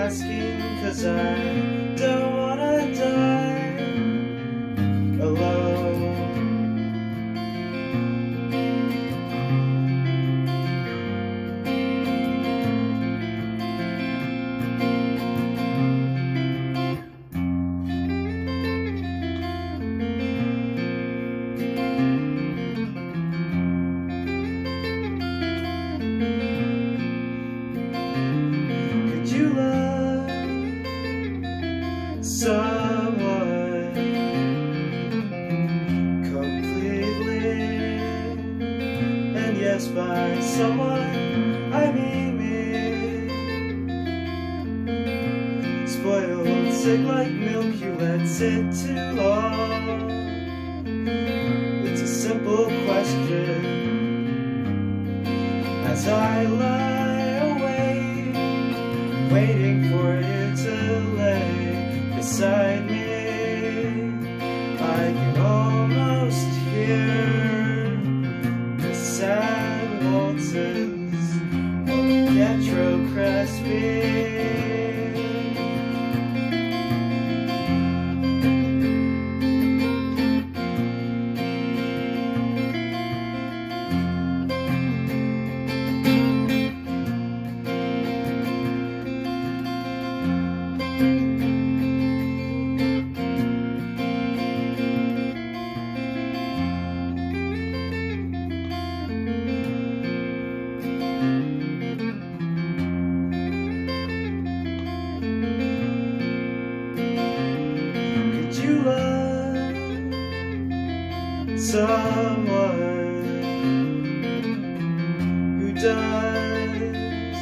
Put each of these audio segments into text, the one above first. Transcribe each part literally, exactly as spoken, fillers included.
asking 'cause I don't wanna die alone. You love someone completely, and yes, by someone I mean me. Spoiled, sick like milk, you let sit too long. It's a simple question as I lie awake, waiting for you to lay beside me. I can almost hear the sad waltzes of Pietro Crespi. You love someone who does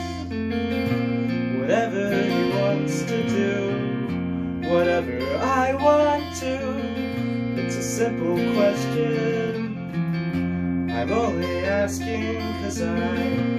whatever he wants to do, whatever I want to. It's a simple question, I'm only asking 'cause I